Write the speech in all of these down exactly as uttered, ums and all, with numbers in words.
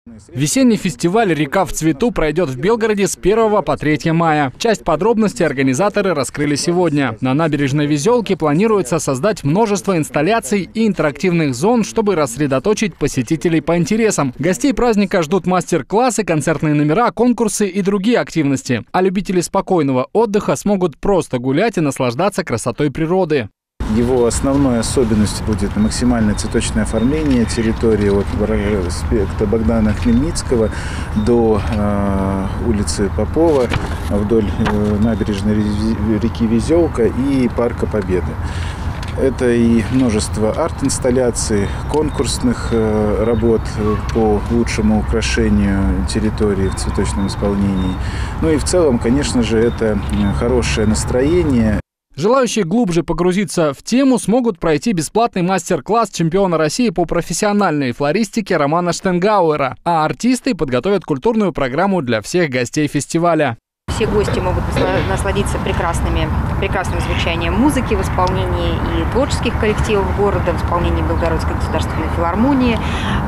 Весенний фестиваль «Река в цвету» пройдет в Белгороде с первого по третье мая. Часть подробностей организаторы раскрыли сегодня. На набережной Везелки планируется создать множество инсталляций и интерактивных зон, чтобы рассредоточить посетителей по интересам. Гостей праздника ждут мастер-классы, концертные номера, конкурсы и другие активности. А любители спокойного отдыха смогут просто гулять и наслаждаться красотой природы. Его основной особенностью будет максимальное цветочное оформление территории от проспекта Богдана Хмельницкого до э, улицы Попова, вдоль э, набережной реки Везелка и Парка Победы. Это и множество арт-инсталляций, конкурсных э, работ по лучшему украшению территории в цветочном исполнении. Ну и в целом, конечно же, это хорошее настроение. Желающие глубже погрузиться в тему смогут пройти бесплатный мастер-класс чемпиона России по профессиональной флористике Романа Штенгауэра, а артисты подготовят культурную программу для всех гостей фестиваля. Все гости могут насладиться прекрасными, прекрасным звучанием музыки в исполнении и творческих коллективов города, в исполнении Белгородской государственной филармонии,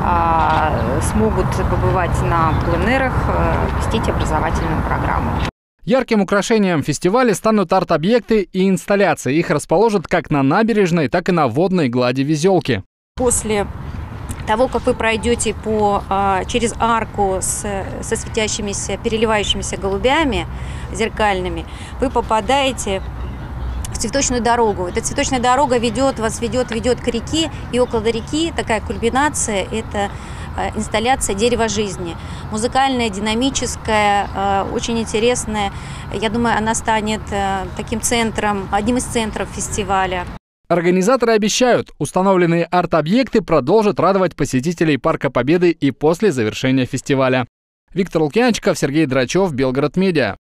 а, смогут побывать на пленэрах, посетить образовательную программу. Ярким украшением фестиваля станут арт-объекты и инсталляции. Их расположат как на набережной, так и на водной глади Везелки. После того, как вы пройдете по, через арку с, со светящимися, переливающимися голубями зеркальными, вы попадаете в цветочную дорогу. Эта цветочная дорога ведет вас, ведет, ведет к реке, и около реки такая кульминация – это инсталляция «Дерево жизни». Музыкальная, динамическая, очень интересная. Я думаю, она станет таким центром, одним из центров фестиваля. Организаторы обещают, установленные арт-объекты продолжат радовать посетителей Парка Победы и после завершения фестиваля. Виктор Лукьянчиков, Сергей Драчев, Белгород Медиа.